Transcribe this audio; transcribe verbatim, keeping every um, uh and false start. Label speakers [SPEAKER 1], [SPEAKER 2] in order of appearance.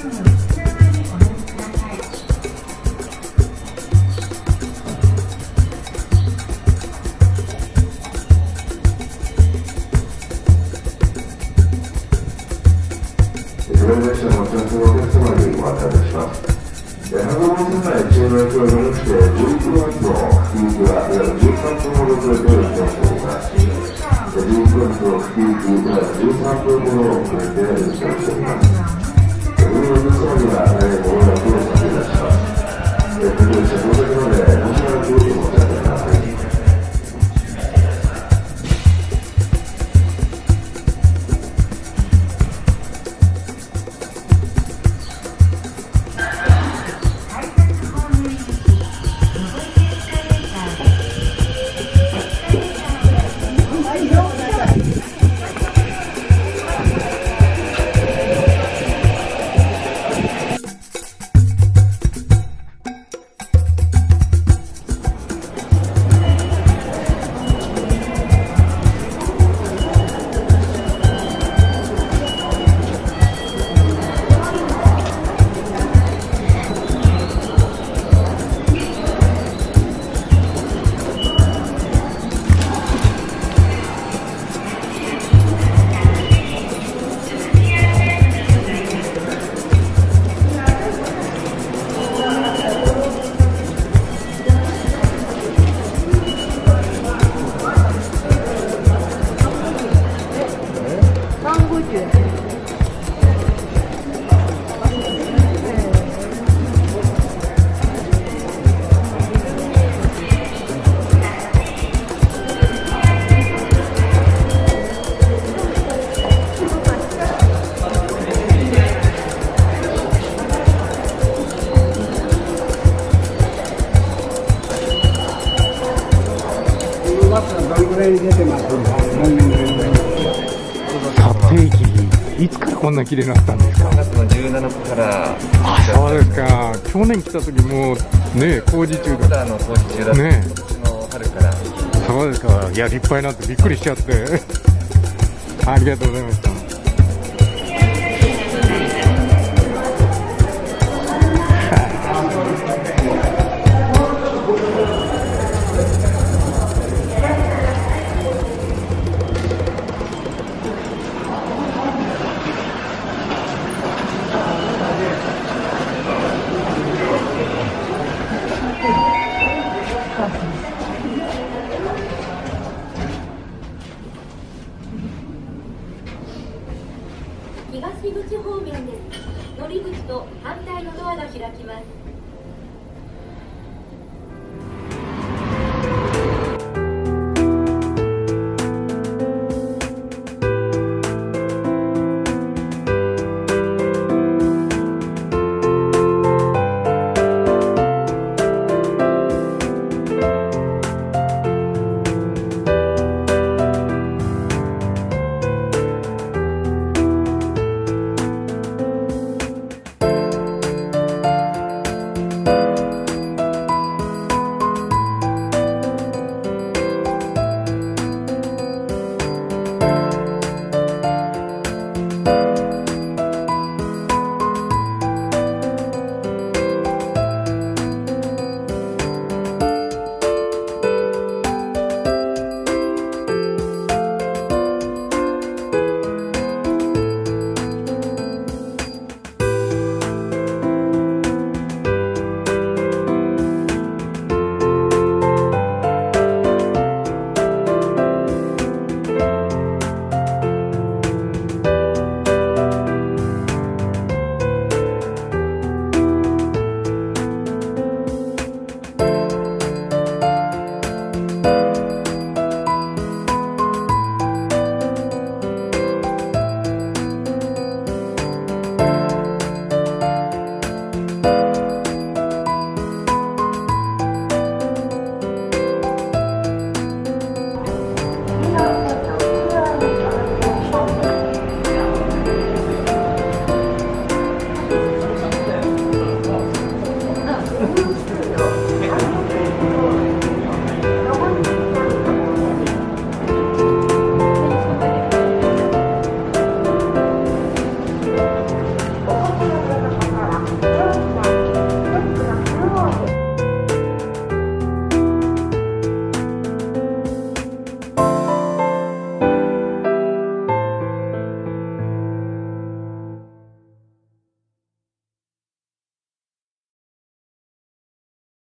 [SPEAKER 1] 列車のお客様にお渡しします。箱根世界一の影響をもってじゅういちがつの吹き行きは約じゅうさんぷんほど遅れております。じゅういちがつの吹き行きはじゅうさんぷんほど遅れて運転しております。海の様にはご連絡をさせていただきます。各列車到着までおしばらくお待ちください。
[SPEAKER 2] 撮影機いつからこんな綺麗になったんですか？
[SPEAKER 3] さんがつのじゅうしちにちから。
[SPEAKER 2] あ、そうですか。去年来た時もね、工事中
[SPEAKER 3] だ。工事中だったね。今年の春から。
[SPEAKER 2] そうですか。いや、立派になってびっくりしちゃって。ありがとうございました。
[SPEAKER 4] 東口方面です。乗り口と反対のドアが開きます。